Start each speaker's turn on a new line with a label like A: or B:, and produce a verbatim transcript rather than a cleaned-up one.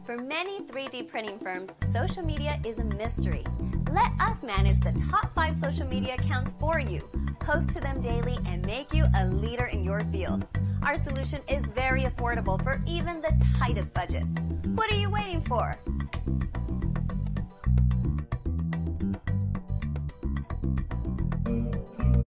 A: For many three D printing firms, social media is a mystery. Let us manage the top five social media accounts for you, post to them daily, and make you a leader in your field. Our solution is very affordable for even the tightest budgets. What are you waiting for?